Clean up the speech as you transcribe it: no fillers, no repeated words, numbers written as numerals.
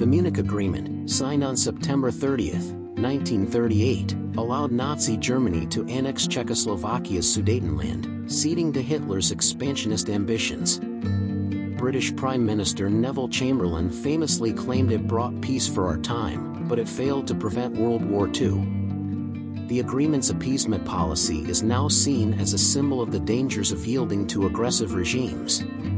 The Munich Agreement, signed on September 30, 1938, allowed Nazi Germany to annex Czechoslovakia's Sudetenland, ceding to Hitler's expansionist ambitions. British Prime Minister Neville Chamberlain famously claimed it brought peace for our time, but it failed to prevent World War II. The agreement's appeasement policy is now seen as a symbol of the dangers of yielding to aggressive regimes.